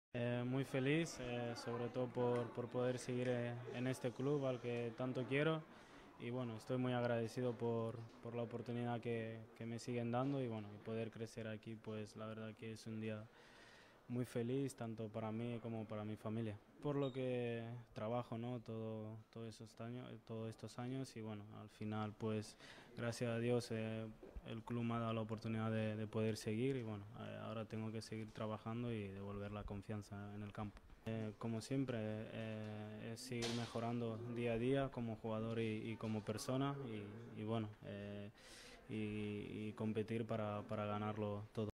Muy feliz, sobre todo por poder seguir en este club al que tanto quiero y bueno, estoy muy agradecido por la oportunidad que me siguen dando y bueno, y poder crecer aquí, pues la verdad que es un día muy feliz tanto para mí como para mi familia. Por lo que trabajo, ¿no? Todos estos años y bueno, al final pues gracias a Dios el club me ha dado la oportunidad de poder seguir y bueno, ahora tengo que seguir trabajando y devolver la confianza en el campo. Como siempre, es seguir mejorando día a día como jugador y como persona y bueno, y competir para ganarlo todo.